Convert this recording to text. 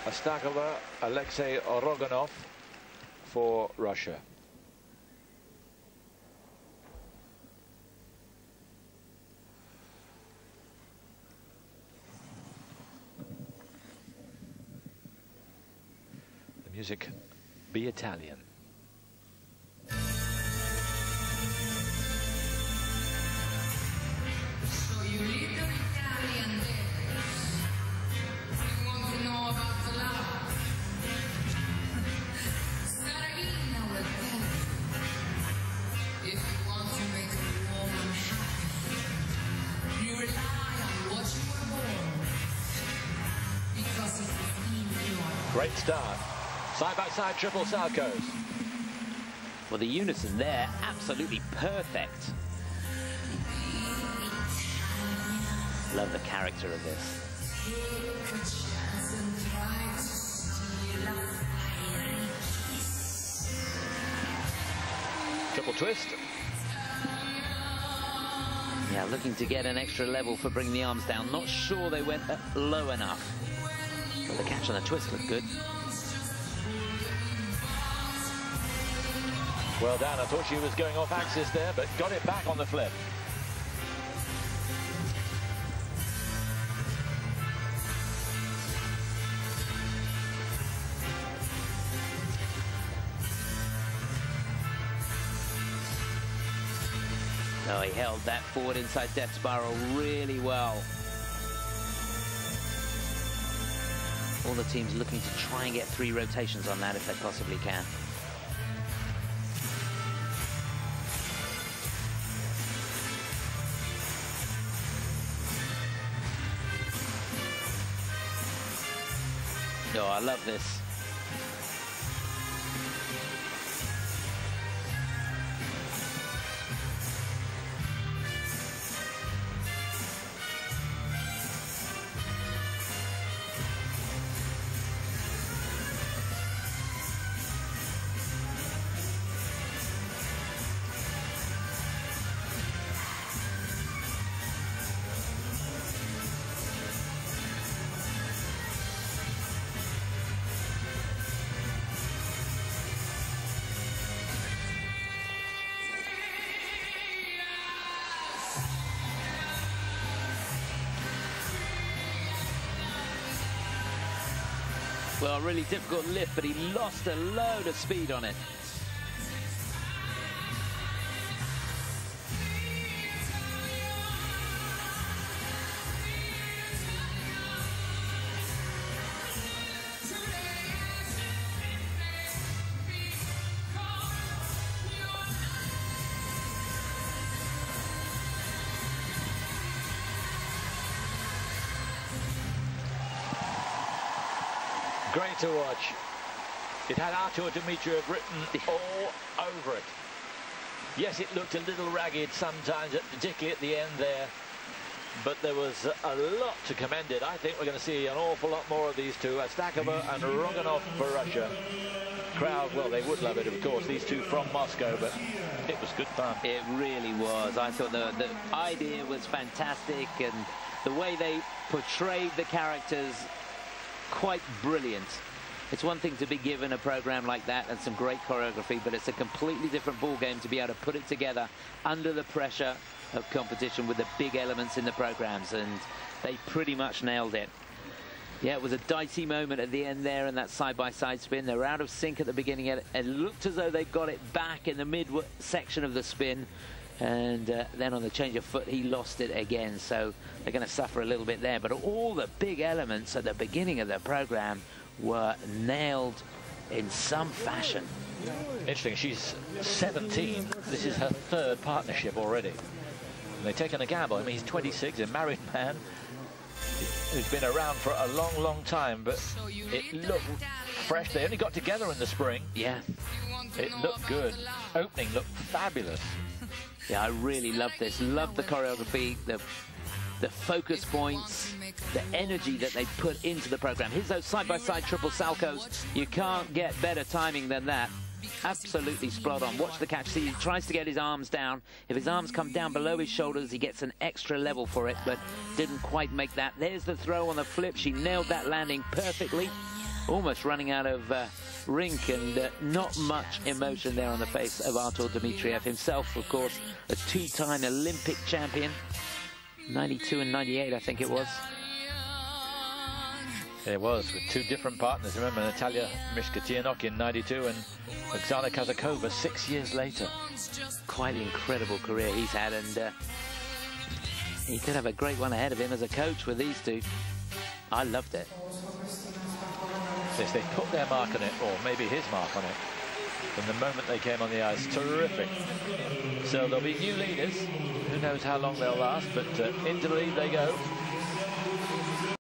Astakova, Alexei Roganov for Russia. The music, Be Italian. Great start. Side-by-side triple Salchows. Well, the unison there, absolutely perfect. Love the character of this. Triple twist. Yeah, looking to get an extra level for bringing the arms down. Not sure they went low enough. But the catch on the twist looked good. Well done. I thought she was going off axis there, but got it back on the flip. Oh, he held that forward inside death spiral really well. All the teams looking to try and get 3 rotations on that if they possibly can. Oh, I love this. Well, a really difficult lift, but he lost a load of speed on it. Great to watch. It had Artur Dmitriev written all over it. Yes, it looked a little ragged sometimes, particularly at the end there, but there was a lot to commend it. I think we're going to see an awful lot more of these two, Astakova and Roganov for Russia. Crowd, well, they would love it, of course, these two from Moscow, but it was good fun. It really was. I thought the idea was fantastic, and the way they portrayed the characters, quite brilliant. It's one thing to be given a program like that and some great choreography, but it's a completely different ball game to be able to put it together under the pressure of competition with the big elements in the programs, and they pretty much nailed it. Yeah, it was a dicey moment at the end there in that side-by-side spin. They were out of sync at the beginning. It looked as though they got it back in the mid section of the spin, and then on the change of foot he lost it again, so they're going to suffer a little bit there. But all the big elements at the beginning of the program were nailed in some fashion. Interesting, she's 17. This is her 3rd partnership already. And they've taken a gamble. I mean, he's 26, a married man who's been around for a long, long time, but it looked fresh. They only got together in the spring. Yeah. It looked good. Opening looked fabulous. Yeah, I really love this. Love the choreography, the focus points, the energy that they put into the program. Here's those side-by-side triple Salchows. You can't get better timing than that. Absolutely spot on. Watch the catch. See, he tries to get his arms down. If his arms come down below his shoulders, he gets an extra level for it, but didn't quite make that. There's the throw on the flip. She nailed that landing perfectly. almost running out of rink, and not much emotion there on the face of Artur Dmitriev himself. Of course, a two-time Olympic champion, 92 and 98, I think it was. It was, with two different partners. Remember, Natalia Mishkatianok in 92 and Oksana Kazakova 6 years later. Quite an incredible career he's had, and he could have a great one ahead of him as a coach with these two. I loved it. Yes, they put their mark on it, or maybe his mark on it, from the moment they came on the ice. Terrific. So there'll be new leaders. Who knows how long they'll last, but into the lead they go.